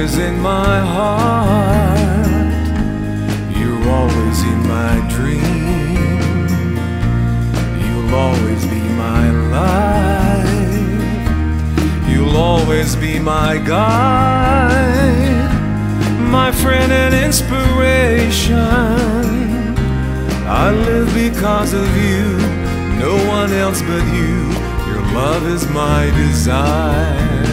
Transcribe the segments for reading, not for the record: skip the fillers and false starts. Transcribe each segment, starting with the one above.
always in my heart. You're always in my dream. You'll always be my life. You'll always be my guide, my friend and inspiration. I live because of you, no one else but you. Your love is my desire.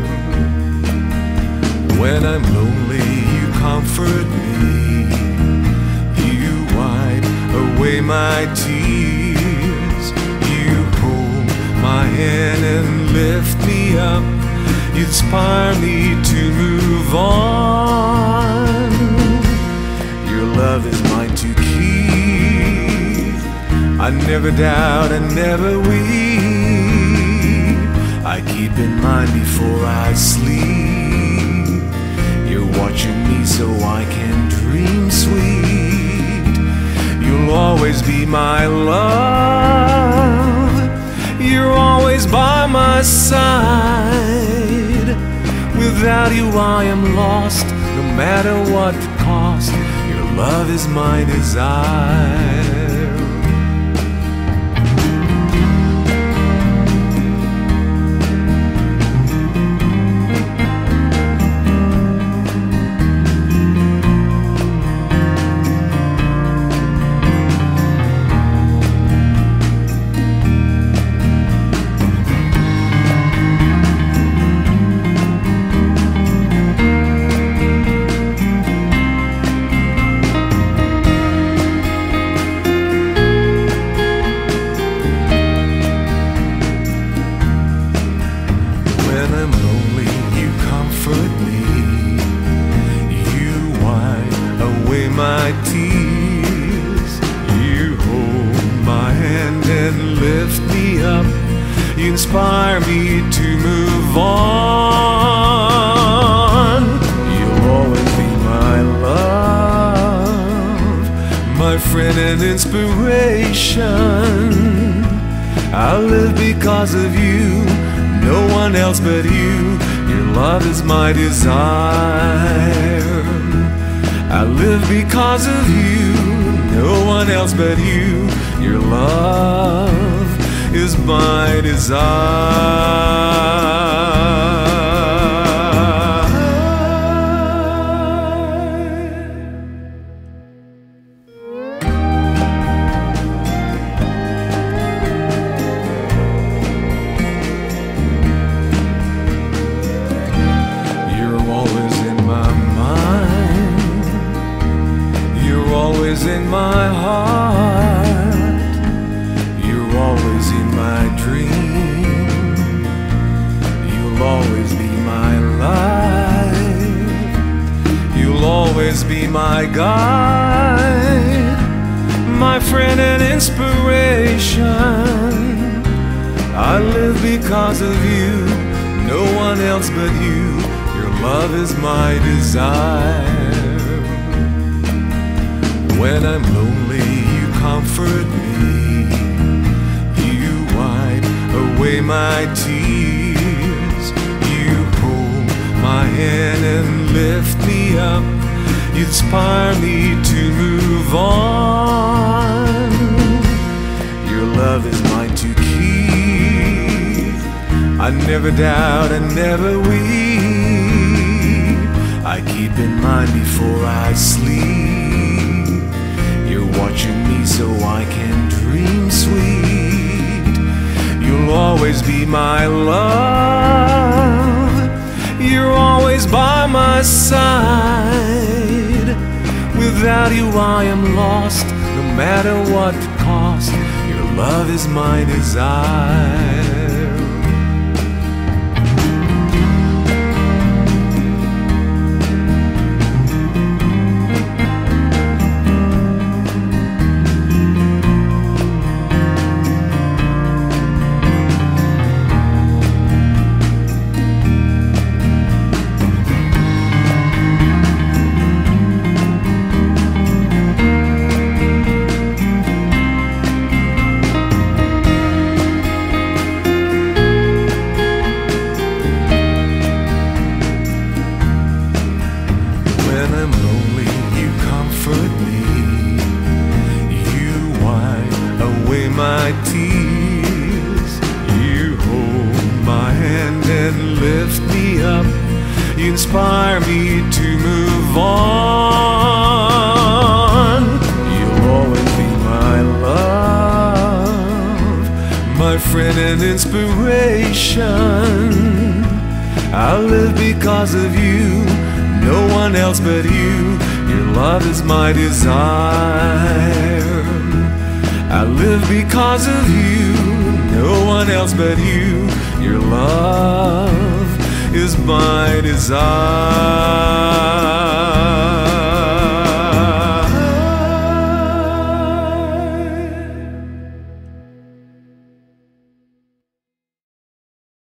When I'm lonely, you comfort me. You wipe away my tears. You hold my hand and lift me up. You inspire me to move on. Your love is mine to keep. I never doubt, I never weep. I keep in mind before I sleep. You're watching me so I can dream sweet. You'll always be my love. You're always by my side. Without you I am lost, no matter what the cost. Your love is my desire. My tears, you hold my hand and lift me up. You inspire me to move on. You'll always be my love, my friend and inspiration. I live because of you, no one else but you. Your love is my desire. I live because of you, no one else but you. Your love is my desire. You're always in my mind. You're always in my heart. You're always in my dream. You'll always be my life. You'll always be my guide, my friend and inspiration. I live because of you, no one else but you. Your love is my desire. When I'm lonely, you comfort me. You wipe away my tears. You hold my hand and lift me up. You inspire me to move on. Your love is mine to keep. I never doubt, I never weep. I keep in mind before I sleep. You're watching me so I can dream sweet. You'll always be my love. You're always by my side. Without you I am lost, no matter what the cost. Your love is my desire. inspire me to move on. You'll always be my love, my friend and inspiration. I live because of you, no one else but you. Your love is my desire. I live because of you, no one else but you. Your love is my desire.